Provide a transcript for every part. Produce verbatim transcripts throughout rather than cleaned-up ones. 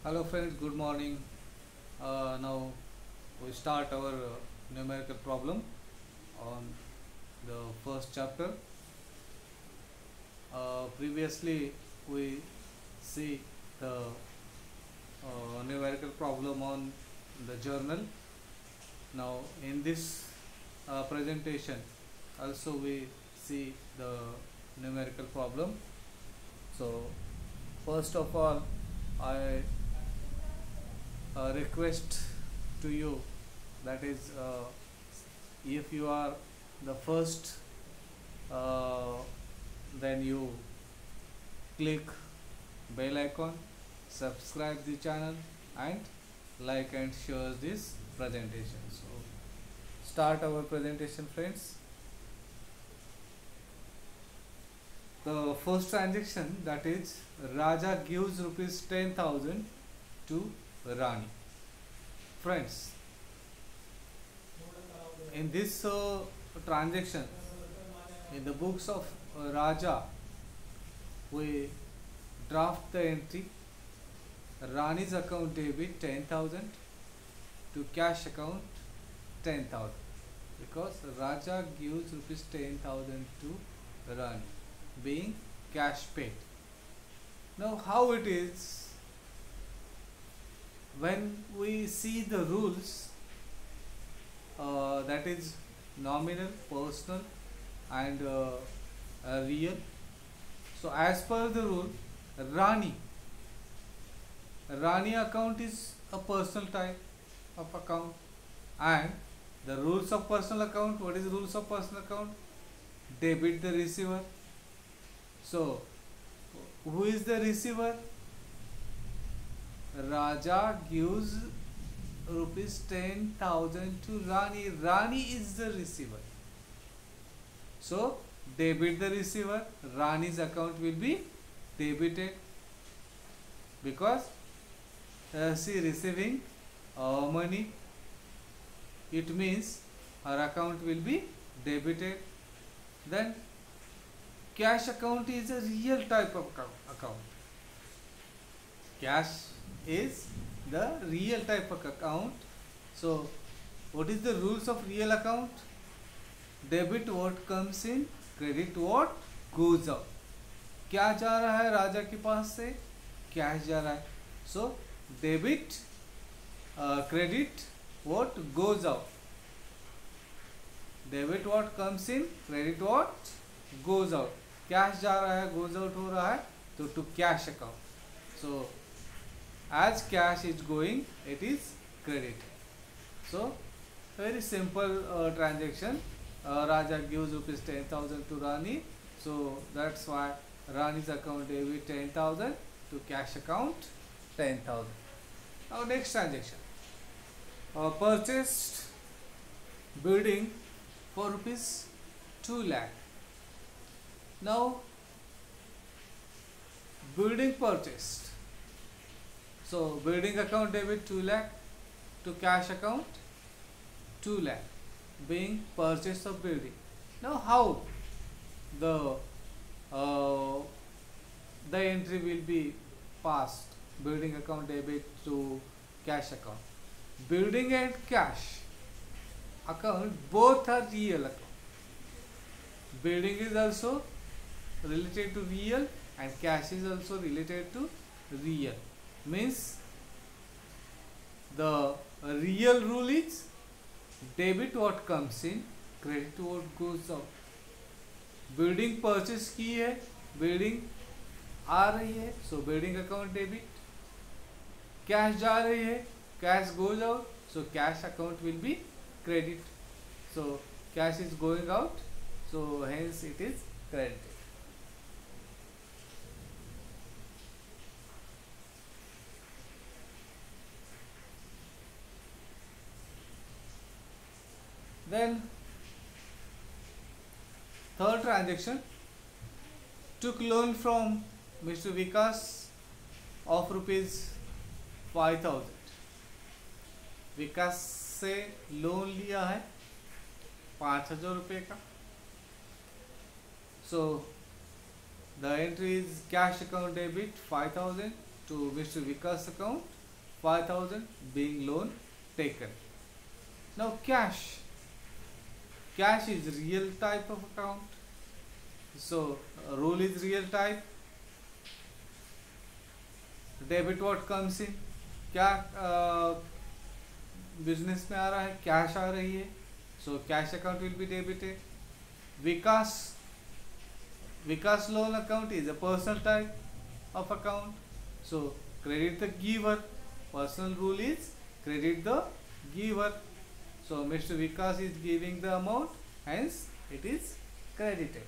Hello friends, good morning. Uh, now we start our uh, numerical problem on the first chapter. Uh, previously we see the uh, numerical problem on the journal. Now in this uh, presentation also we see the numerical problem. So first of all I uh, request to you, that is uh, if you are the first, uh, then you click bell icon, subscribe the channel and like and share this presentation. So start our presentation friends. The first transaction, that is Raja gives rupees ten thousand to Rani. Friends, in this uh, transaction, in the books of uh, Raja, we draft the entry Rani's account debit ten thousand to cash account ten thousand, because Raja gives rupees ten thousand to Rani, being cash paid. Now how it is, when we see the rules, uh, that is nominal, personal and uh, uh, real. So as per the rule, Rani Rani account is a personal type of account, and the rules of personal account, what is rules of personal account? Debit the receiver. So who is the receiver? Raja gives rupees ten thousand to Rani. Rani is the receiver. So debit the receiver. Rani's account will be debited, because uh, she receiving uh, money. It means her account will be debited. Then cash account is a real type of account. Cash is the real type of account. So what is the rules of real account? Debit what comes in, credit what goes out. क्या जा रहा है राजा के पास से? Cash जा रहा है. So debit, uh, credit what goes out. Debit what comes in, credit what goes out. Cash जा रहा है, goes out हो रहा है, तो to cash account. So as cash is going, it is credited. So very simple uh, transaction. uh, Raja gives rupees ten thousand to Rani, so that's why Rani's account debit ten thousand to cash account ten thousand. Now next transaction, uh, purchased building for rupees two lakh. Now building purchased, so building account debit two lakh to cash account two lakh, being purchase of building. Now how the uh, the entry will be passed? Building account debit to cash account. Building and cash account both are real account. Building is also related to real and cash is also related to real. Means the real rule is debit what comes in, credit what goes out. Building purchase की है, building आ रही है, so building account debit. Cash जा रही है, cash goes out, so cash account will be credit. So cash is going out, so hence it is credited. Then third transaction, took loan from Mister Vikas of rupees five thousand. Vikas से loan लिया है पाँच हजार रुपये का. So the entry is cash account debit five thousand to Mister Vikas account, five thousand being loan taken. Now cash. Cash is real type of account. So uh, rule is real type. Debit what comes in. क्या business में आ रहा है, cash आ रही है, so cash account will be debited. Vikas Vikas loan account is a personal type of account, so credit the giver. Personal rule is credit the giver. So Mister Vikas is giving the amount, hence it is credited.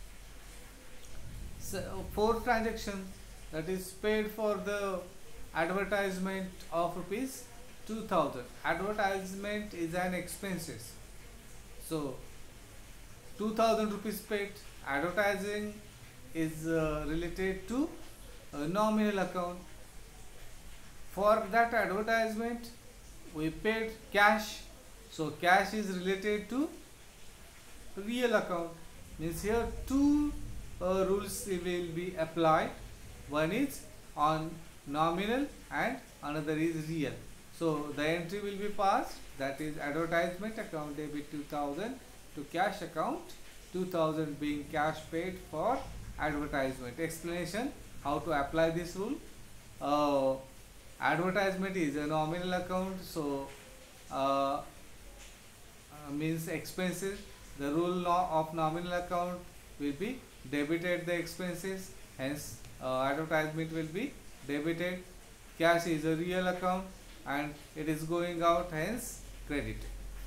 So fourth transaction, that is paid for the advertisement of rupees two thousand. Advertisement is an expenses. So two thousand rupees paid. Advertising is uh, related to a nominal account. For that advertisement we paid cash. So cash is related to real account. Means here two uh, rules will be applied. One is on nominal and another is real. So the entry will be passed, that is advertisement account debit two thousand to cash account two thousand being cash paid for advertisement. Explanation how to apply this rule. Uh, advertisement is a nominal account, so uh, uh, means expenses. The rule no- of nominal account will be debited the expenses, hence uh, advertisement will be debited. Cash is a real account and it is going out, hence credited.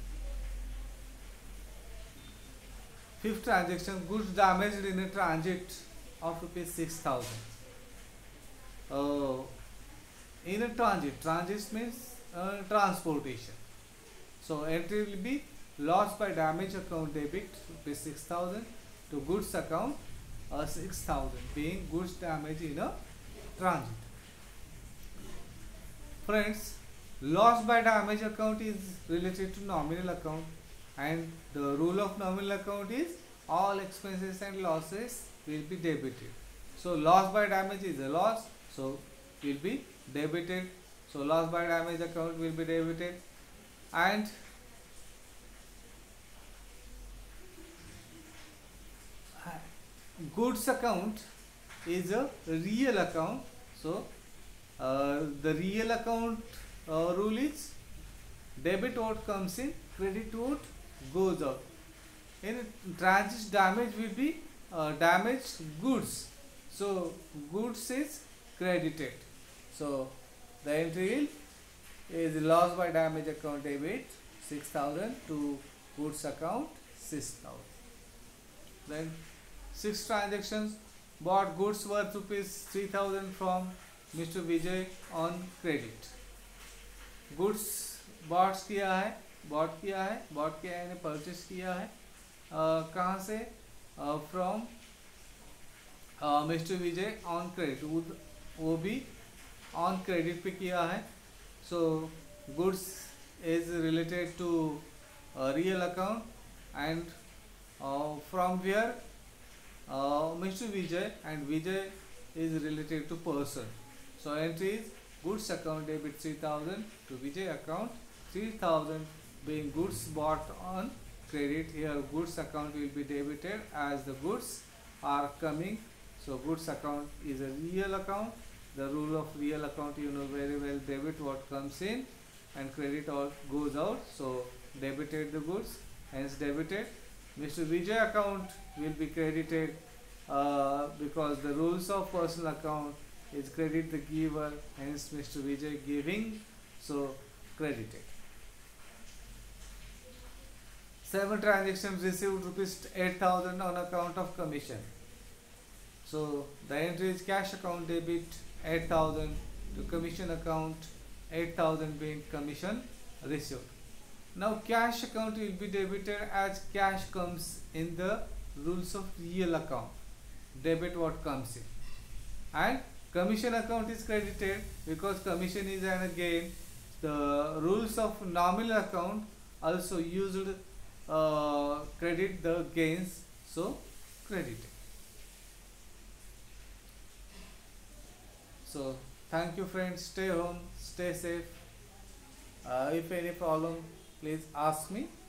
Fifth transaction, goods damaged in a transit of rupees six thousand. Uh, in a transit, transit means uh, transportation. So entry will be loss by damage account debit rupees six thousand to goods account uh, six thousand being goods damage in a transit. Friends, loss by damage account is related to nominal account, and the rule of nominal account is all expenses and losses will be debited. So loss by damage is a loss, so will be debited. So loss by damage account will be debited, and goods account is a real account. So uh, the real account uh, rule is debit what comes in, credit what goes out. In transit, damage will be uh, damaged goods, so goods is credited. So the entry is loss by damage account debit six thousand to goods account six thousand. Then six transactions, bought goods worth rupees three thousand from Mister Vijay on credit. Goods bought किया है, bought किया है, bought किया है यानी purchase किया है. uh, कहाँ से? uh, from uh, Mister Vijay on credit. वो भी on credit पे किया है. So goods is related to uh, real account, and uh, from where uh, Mister Vijay, and Vijay is related to person. So entry is goods account debit three thousand to Vijay account three thousand being goods bought on credit. Here goods account will be debited as the goods are coming. So goods account is a real account. The rule of real account you know very well, debit what comes in and credit what goes out. So debited the goods, hence debited. Mister Vijay account will be credited uh, because the rules of personal account is credit the giver, hence Mister Vijay giving, so credited. Seven transactions received rupees eight thousand on account of commission. So the entry is cash account debit eight thousand to commission account eight thousand being commission received. Now cash account will be debited as cash comes in the rules of real account. Debit what comes in, and commission account is credited because commission is an gain. The rules of nominal account also used uh, credit the gains, so credited. So Thank you friends, stay home, stay safe. Uh, if any problem, please ask me.